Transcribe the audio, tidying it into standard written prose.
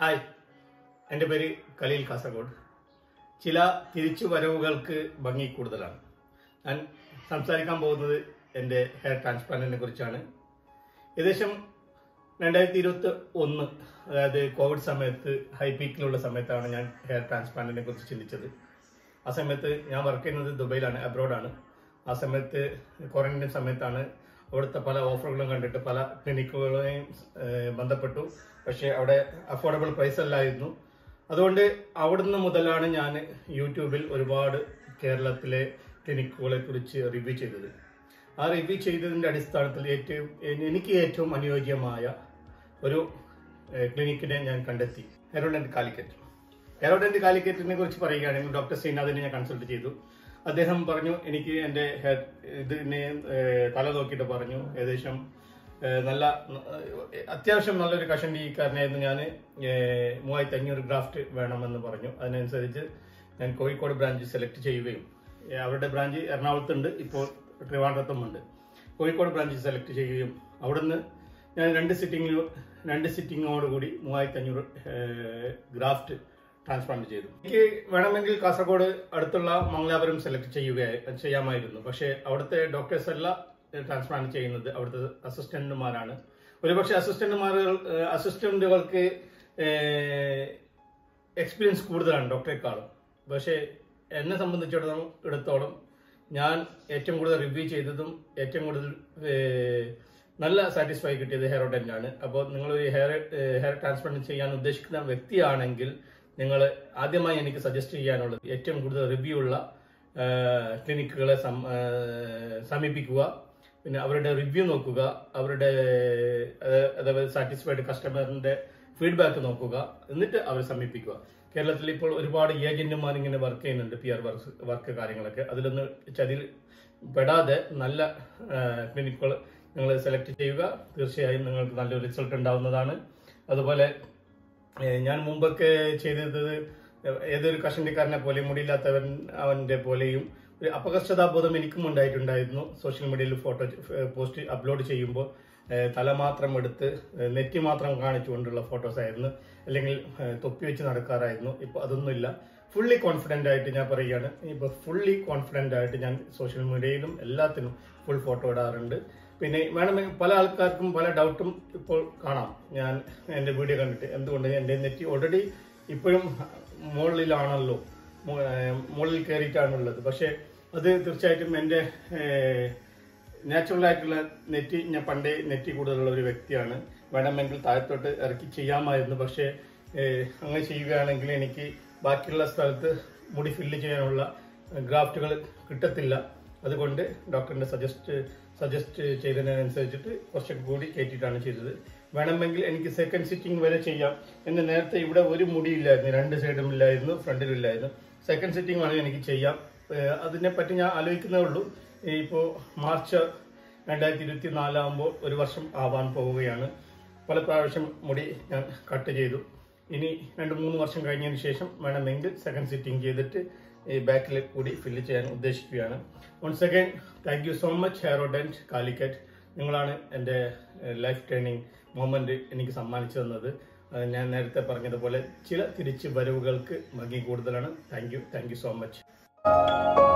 Hi, എൻ്റെ പേര് കലീൽ കാസർഗോഡ്. ചില തിരിച്ചുവരവുകൾക്ക് ഭംഗി കൂടുതലാണ്. ഞാൻ സംസാരിക്കാൻ പോകുന്നത് എൻ്റെ ഹെയർ ട്രാൻസ്പ്ലാന്റിനെ കുറിച്ചാണ്. ഏകദേശം 2021, അതായത് കോവിഡ് സമയത്ത് ഹൈ പീക്കിലുള്ള സമയത്താണ് ഞാൻ ഹെയർ ട്രാൻസ്പ്ലാന്റിനെ കുറിച്ച് ചിന്തിച്ചത്. ആ സമയത്ത് ഞാൻ വർക്ക് ചെയ്യുന്നത് ദുബൈയിലാണ്, അബ്രോഡാണ്. ആ സമയത്ത് ക്വാറന്റൈൻ സമയത്താണ്. അവിടുത്തെ പല ഓഫറുകളും കണ്ടിട്ട് പല ക്ലിനിക്കുകളെയും ബന്ധപ്പെട്ടു. പക്ഷേ അവിടെ അഫോർഡബിൾ പ്രൈസ് അല്ലായിരുന്നു. അതുകൊണ്ട് അവിടുന്ന് മുതലാണ് ഞാൻ യൂട്യൂബിൽ ഒരുപാട് കേരളത്തിലെ ക്ലിനിക്കുകളെ കുറിച്ച് റിവ്യൂ ചെയ്തത്. ആ റിവ്യൂ ചെയ്തതിൻ്റെ അടിസ്ഥാനത്തിൽ എനിക്ക് ഏറ്റവും അനുയോജ്യമായ ഒരു ക്ലിനിക്കിനെ ഞാൻ കണ്ടെത്തി. ഹെയറോഡന്റ് കാലിക്കറ്റ്. ഹെയറോഡന്റ് കാലിക്കറ്റിനെ കുറിച്ച് പറയുകയാണെങ്കിൽ ഡോക്ടർ ശ്രീനാഥിനെ ഞാൻ കൺസൾട്ട് ചെയ്തു. അദ്ദേഹം പറഞ്ഞു, എനിക്ക് എൻ്റെ ഹെയർ ഇതിനെ തല നോക്കിയിട്ട് പറഞ്ഞു, ഏകദേശം അത്യാവശ്യം നല്ലൊരു കഷണ്ടിക്കാരനായിരുന്നു ഞാൻ. 3500 ഗ്രാഫ്റ്റ് വേണമെന്ന് പറഞ്ഞു. അതിനനുസരിച്ച് ഞാൻ കോഴിക്കോട് ബ്രാഞ്ച് സെലക്ട് ചെയ്യുകയും, അവരുടെ ബ്രാഞ്ച് എറണാകുളത്തുണ്ട്, ഇപ്പോൾ ട്രിവാൻഡ്രത്തുമുണ്ട്. കോഴിക്കോട് ബ്രാഞ്ച് സെലക്ട് ചെയ്യുകയും അവിടുന്ന് ഞാൻ രണ്ട് സിറ്റിങ്ങോടുകൂടി 3500 ഗ്രാഫ്റ്റ് ട്രാൻസ്പ്ലാന്റ് ചെയ്തു. എനിക്ക് വേണമെങ്കിൽ കാസർഗോഡ് അടുത്തുള്ള മംഗലാപുരം സെലക്ട് ചെയ്യാമായിരുന്നു. പക്ഷേ അവിടുത്തെ ഡോക്ടേഴ്സ് അല്ല ട്രാൻസ്പ്ലാന്റ് ചെയ്യുന്നത്, അവിടുത്തെ അസിസ്റ്റന്റുമാരാണ്. ഒരുപക്ഷെ അസിസ്റ്റന്റുകൾക്ക് എക്സ്പീരിയൻസ് കൂടുതലാണ് ഡോക്ടറെക്കാളും. പക്ഷേ എന്നെ സംബന്ധിച്ചിടത്തോളം ഞാൻ ഏറ്റവും കൂടുതൽ റിവ്യൂ ചെയ്തതും ഏറ്റവും കൂടുതൽ നല്ല സാറ്റിസ്ഫൈ കിട്ടിയത് ഹെയറോഡന്റാണ്. അപ്പോൾ നിങ്ങളൊരു ഹെയർ ട്രാൻസ്പ്ലാന്റ് ചെയ്യാൻ ഉദ്ദേശിക്കുന്ന വ്യക്തിയാണെങ്കിൽ നിങ്ങൾ ആദ്യമായി എനിക്ക് സജസ്റ്റ് ചെയ്യാനുള്ളത് ഏറ്റവും കൂടുതൽ റിവ്യൂ ഉള്ള ക്ലിനിക്കുകളെ സമീപിക്കുക. പിന്നെ അവരുടെ റിവ്യൂ നോക്കുക, അവരുടെ അതായത് സാറ്റിസ്ഫൈഡ് കസ്റ്റമറിന്റെ ഫീഡ്ബാക്ക് നോക്കുക, എന്നിട്ട് അവരെ സമീപിക്കുക. കേരളത്തിൽ ഇപ്പോൾ ഒരുപാട് ഏജന്റുമാർ ഇങ്ങനെ വർക്ക് ചെയ്യുന്നുണ്ട്, PR വർക്ക് കാര്യങ്ങളൊക്കെ. അതിലൊന്ന് ചതിൽ പെടാതെ നല്ല ക്ലിനിക്കുകൾ നിങ്ങൾ സെലക്ട് ചെയ്യുക. തീർച്ചയായും നിങ്ങൾക്ക് നല്ലൊരു റിസൾട്ട് ഉണ്ടാവുന്നതാണ്. അതുപോലെ ഞാൻ മുമ്പൊക്കെ ചെയ്തത് ഏതൊരു കഷണ്ടിക്കാരനെ പോലെയും മുടിയില്ലാത്തവൻ അവന്റെ പോലെയും ഒരു അപകർഷതാബോധം എനിക്കും ഉണ്ടായിട്ടുണ്ടായിരുന്നു. സോഷ്യൽ മീഡിയയിൽ ഫോട്ടോ പോസ്റ്റ് അപ്ലോഡ് ചെയ്യുമ്പോൾ തല മാത്രം എടുത്ത് നെറ്റി മാത്രം കാണിച്ചുകൊണ്ടുള്ള ഫോട്ടോസ് ആയിരുന്നു, അല്ലെങ്കിൽ തൊപ്പി വെച്ച് നടക്കാറായിരുന്നു. ഇപ്പോൾ അതൊന്നുമില്ല. ഫുള്ളി കോൺഫിഡന്റ് ആയിട്ട് ഞാൻ പറയുകയാണ്. ഇപ്പോൾ ഫുള്ളി കോൺഫിഡന്റ് ആയിട്ട് ഞാൻ സോഷ്യൽ മീഡിയയിലും എല്ലാത്തിനും ഫുൾ ഫോട്ടോ ഇടാറുണ്ട്. പിന്നെ വേണമെങ്കിൽ പല ആൾക്കാർക്കും പല ഡൗട്ടും ഇപ്പോൾ കാണാം. ഞാൻ എൻ്റെ വീഡിയോ കണ്ടിട്ട് എന്തുകൊണ്ട് എൻ്റെ നെറ്റി ഓൾറെഡി ഇപ്പോഴും മുകളിലാണല്ലോ, മുകളിൽ കയറിയിട്ടാണുള്ളത്. പക്ഷേ അത് തീർച്ചയായിട്ടും എൻ്റെ നാച്ചുറൽ ആയിട്ടുള്ള നെറ്റി, ഞാൻ പണ്ടേ നെറ്റി കൂടുതലുള്ള ഒരു വ്യക്തിയാണ്. വേണമെങ്കിൽ താഴത്തോട്ട് ഇറക്കി ചെയ്യാമായിരുന്നു. പക്ഷേ അങ്ങനെ ചെയ്യുകയാണെങ്കിൽ എനിക്ക് ബാക്കിയുള്ള സ്ഥലത്ത് മുടി ഫില്ല് ചെയ്യാനുള്ള ഗ്രാഫ്റ്റുകൾ കിട്ടത്തില്ല. അതുകൊണ്ട് ഡോക്ടറിന്റെ സജസ്റ്റ് ചെയ്തതിനനുസരിച്ചിട്ട് കുറച്ചൊക്കെ കൂടി കയറ്റിയിട്ടാണ് ചെയ്തത്. വേണമെങ്കിൽ എനിക്ക് സെക്കൻഡ് സിറ്റിംഗ് വരെ ചെയ്യാം. എന്ന് നേരത്തെ ഇവിടെ ഒരു മുടിയില്ലായിരുന്നു, രണ്ട് സൈഡും ഇല്ലായിരുന്നു, ഫ്രണ്ടിലും ഇല്ലായിരുന്നു. സെക്കൻഡ് സിറ്റിംഗ് വേണമെങ്കിൽ എനിക്ക് ചെയ്യാം. അതിനെപ്പറ്റി ഞാൻ ആലോചിക്കുന്നേ ഉള്ളൂ. ഇപ്പോൾ മാർച്ച് 2024 ആകുമ്പോൾ 1 വർഷം ആവാൻ പോവുകയാണ്. പല പ്രാവശ്യം മുടി ഞാൻ കട്ട് ചെയ്തു. ഇനി 2-3 വർഷം കഴിഞ്ഞതിന് ശേഷം വേണമെങ്കിൽ സെക്കൻഡ് സിറ്റിംഗ് ചെയ്തിട്ട് ഈ ബാക്കിൽ കൂടി ഫില്ല് ചെയ്യാൻ ഉദ്ദേശിക്കുകയാണ്. Once again thank you so much ഹെയറോഡന്റ് കാലിക്കറ്റ്. നിങ്ങളാണ് എൻ്റെ ലൈഫ് ടേണിംഗ് മൊമെന്റ് എനിക്ക് സമ്മാനിച്ചു തന്നത്. ഞാൻ നേരത്തെ പറഞ്ഞതുപോലെ ചില തിരിച്ചു വരവുകൾക്ക് ഭംഗി കൂടുതലാണ്. Thank you so much.